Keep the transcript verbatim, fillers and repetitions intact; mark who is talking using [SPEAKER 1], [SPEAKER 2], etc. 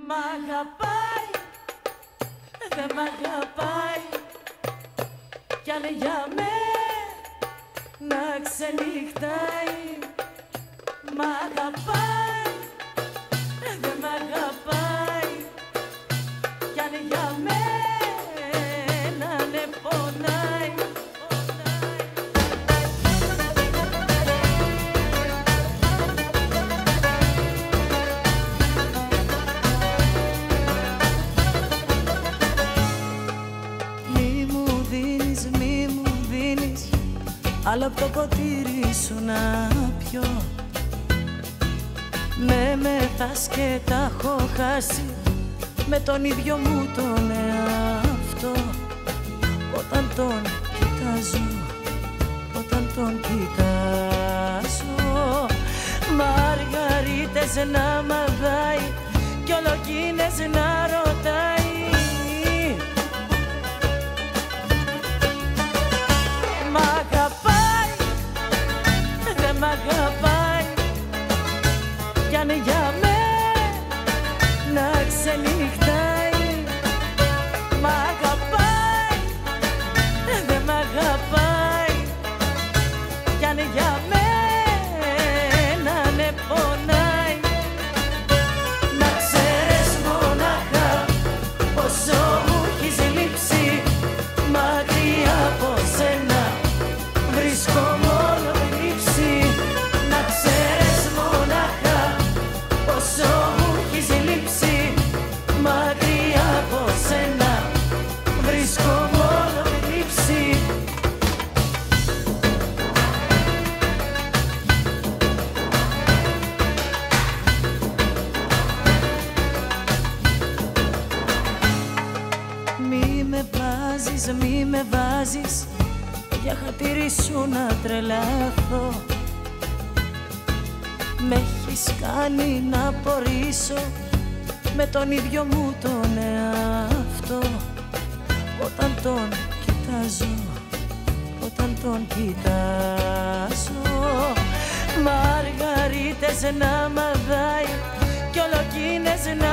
[SPEAKER 1] Μ' αγαπάει, δε μ' αγαπάει κι αν για μένα ξενυχτάει. Μ' αγαπάει, δε μ' αγαπάει κι αν για μένα ναι πονάει. Άλλο απ' το ποτήρι σου να πιω. Με μεθάς και τα έχω χάσει με τον ίδιο μου τον εαυτό. Όταν τον κοιτάζω, όταν τον κοιτάζω, μαργαρίτες να μαδάει κι ολοκίνες να ρωτάει. Μ' αγαπάει, δε μ' αγαπάει κι αν για μένα ξενυχτάει. Μ' αγαπάει, δε μ' αγαπάει κι αν για μένα ναι πονάει. Να ξέρεις μονάχα πόσο μου έχεις λείψει, μακριά από σένα βρίσκω μόνο θλίψη. Να ξέρεις μονάχα πόσο μου έχεις λείψει, μακριά από σένα βρίσκω μόνο θλίψη. Μη με βάζεις, μη με βάζεις για χατήρι σου να τρελαθώ. Μ' έχεις κάνει να πορήσω με τον ίδιο μου τον εαυτό. Όταν τον κοιτάζω, όταν τον κοιτάζω, μαργαρίτες να μαδάει κι ολοκίνες να